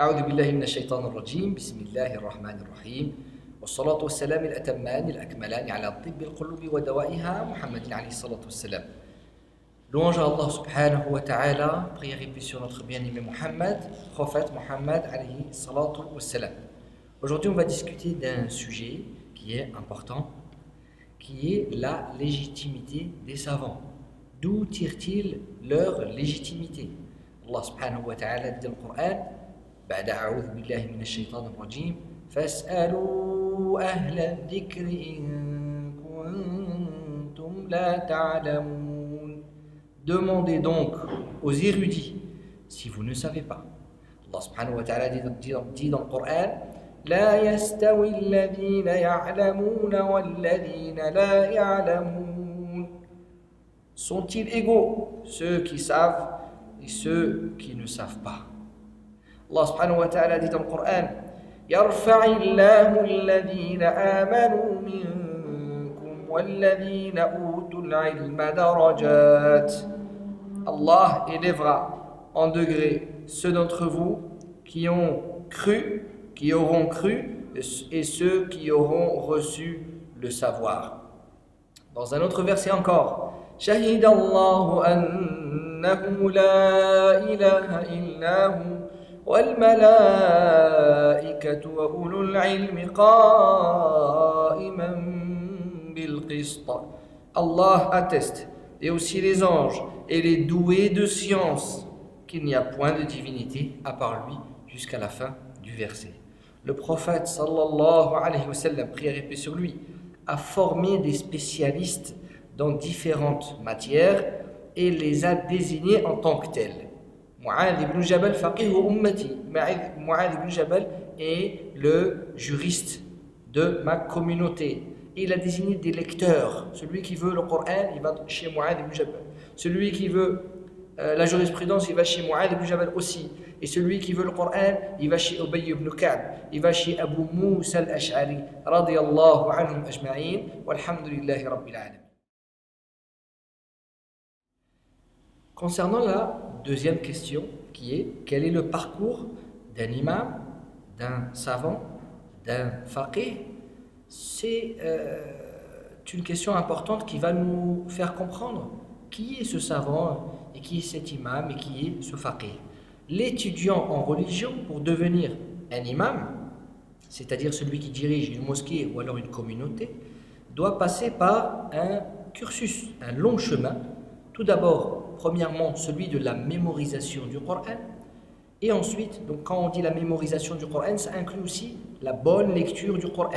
أعوذ بالله من الشيطان الرجيم بسم الله الرحمن الرحيم والصلاة والسلام الأتمان الأكملان على طب القلوب ودوائها محمد عليه الصلاة والسلام. Louange à Allah subhanahu wa ta'ala, prière et paix sur notre bien-aimé Muhammad, prophète Muhammad alayhi salatu wassalam. Aujourd'hui on va discuter d'un sujet qui est important, qui est la légitimité des savants. D'où tirent-ils leur légitimité? Allah subhanahu wa ta'ala dit dans le Coran, بعد أعوذ بالله من الشيطان الرجيم فاسألوا أهل الذكر إن كنتم لا تعلمون. Demandez donc aux érudits si vous ne savez pas. Allah subhanahu wa ta'ala dit dans le Coran لا يستوي الذين يعلمون والذين لا يعلمون. Sont-ils égaux ceux qui savent et ceux qui ne savent pas? Allah subhanahu wa ta'ala dit dans le Coran يرفع الله الذين آمنوا منكم والذين أوتوا العلم درجات. Allah élèvera en degré ceux d'entre vous qui ont cru, qui auront cru et ceux qui auront reçu le savoir. Dans un autre verset encore شهد الله أنه لا إله إلا هو والملائكة وأولو العلم قائما بالقسط. Allah atteste, et aussi les anges et les doués de science, qu'il n'y a point de divinité à part lui, jusqu'à la fin du verset. Le prophète sallallahu alayhi wa sallam, prière et paix sur lui, a formé des spécialistes dans différentes matières et les a désignés en tant que tels. Mu'adh ibn Jabal faqih ummati. Mu'adh ibn Jabal est le juriste de ma communauté. Il a désigné des lecteurs. Celui qui veut le Coran, il va chez Mu'adh ibn Jabal. Celui qui veut la jurisprudence, il va chez Mu'adh ibn Jabal aussi. Et celui qui veut le Coran, il va chez Ubay ibn Ka'b. Il va chez Abu Musa al-Ash'ari radiyallahu anhum ajma'in walhamdulillahi rabbil alamin. Concernant la deuxième question, qui est quel est le parcours d'un imam, d'un savant, d'un faqih, c'est une question importante qui va nous faire comprendre qui est ce savant et qui est cet imam et qui est ce faqih. L'étudiant en religion, pour devenir un imam, c'est-à-dire celui qui dirige une mosquée ou alors une communauté, doit passer par un cursus, un long chemin. Tout d'abord, premièrement, celui de la mémorisation du Coran. Et ensuite, donc quand on dit la mémorisation du Coran, ça inclut aussi la bonne lecture du Coran.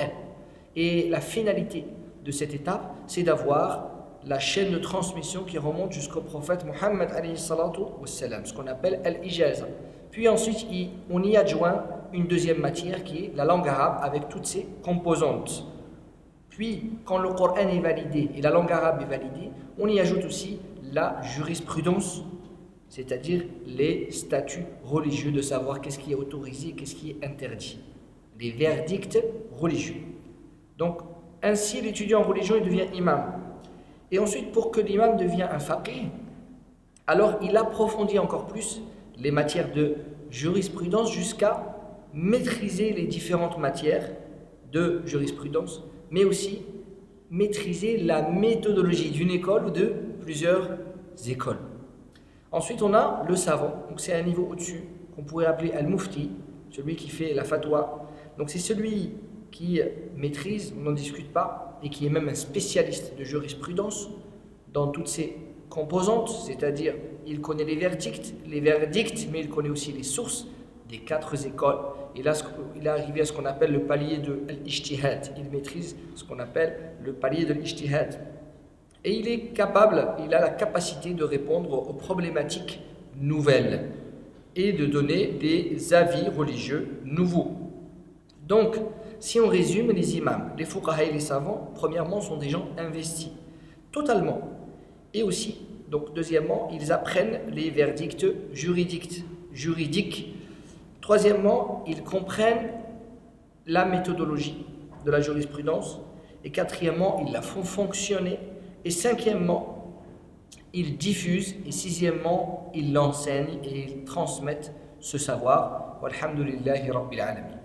Et la finalité de cette étape, c'est d'avoir la chaîne de transmission qui remonte jusqu'au prophète Muhammad alayhi salatu wassalam, ce qu'on appelle al-ijaza. Puis ensuite, on y adjoint une deuxième matière qui est la langue arabe avec toutes ses composantes. Puis, quand le Coran est validé et la langue arabe est validée, on y ajoute aussi la jurisprudence, c'est-à-dire les statuts religieux, de savoir qu'est-ce qui est autorisé et qu'est-ce qui est interdit, les verdicts religieux. Donc, ainsi l'étudiant en religion il devient imam. Et ensuite, pour que l'imam devienne un faqih, alors il approfondit encore plus les matières de jurisprudence jusqu'à maîtriser les différentes matières de jurisprudence, mais aussi maîtriser la méthodologie d'une école ou de plusieurs écoles. Ensuite, on a le savant, donc c'est un niveau au-dessus, qu'on pourrait appeler al-mufti, celui qui fait la fatwa. Donc c'est celui qui maîtrise, on n'en discute pas, et qui est même un spécialiste de jurisprudence dans toutes ses composantes, c'est-à-dire il connaît les verdicts, mais il connaît aussi les sources des 4 écoles. Et là, il est arrivé à ce qu'on appelle le palier de l'ijtihad. Il maîtrise ce qu'on appelle le palier de l'ijtihad. Et il est capable, il a la capacité de répondre aux problématiques nouvelles et de donner des avis religieux nouveaux. Donc, si on résume, les imams, les fuqaha et les savants, premièrement, sont des gens investis, totalement. Et aussi, donc deuxièmement, ils apprennent les verdicts juridiques. Troisièmement, ils comprennent la méthodologie de la jurisprudence. Et quatrièmement, ils la font fonctionner. Et cinquièmement, ils diffusent. Et sixièmement, ils l'enseignent et ils transmettent ce savoir. walhamdulillahi rabbil alamin.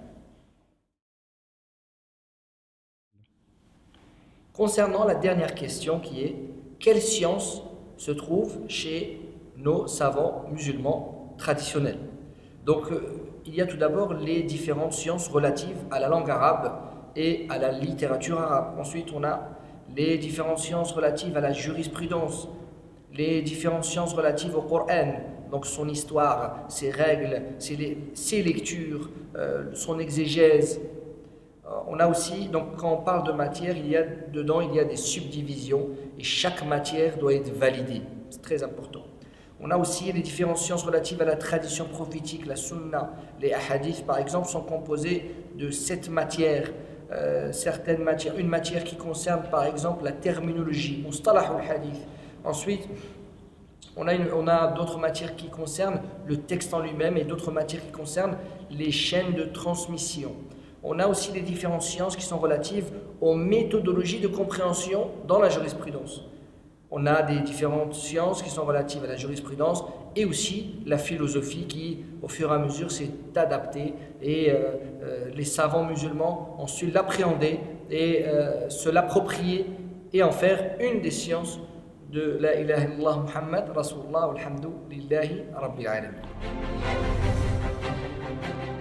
Concernant la dernière question qui est quelle science se trouve chez nos savants musulmans traditionnels? Donc il y a tout d'abord les différentes sciences relatives à la langue arabe et à la littérature arabe. Ensuite on a les différentes sciences relatives à la jurisprudence, les différentes sciences relatives au Coran, donc son histoire, ses règles, ses lectures, son exégèse. On a aussi, donc quand on parle de matière, il y a des subdivisions et chaque matière doit être validée. C'est très important. On a aussi les différentes sciences relatives à la tradition prophétique, la sunna. Les hadiths, par exemple, sont composés de 7 matières. Certaines matières, une matière qui concerne, par exemple, la terminologie, mustalah al-hadith. Ensuite, on a d'autres matières qui concernent le texte en lui-même et d'autres matières qui concernent les chaînes de transmission. On a aussi les différentes sciences qui sont relatives aux méthodologies de compréhension dans la jurisprudence. On a des différentes sciences qui sont relatives à la jurisprudence et aussi la philosophie qui, au fur et à mesure, s'est adaptée et les savants musulmans ont su l'appréhender et se l'approprier et en faire une des sciences de la ilaha illallah Muhammad Rasulullah walhamdulillahi rabbil alamin.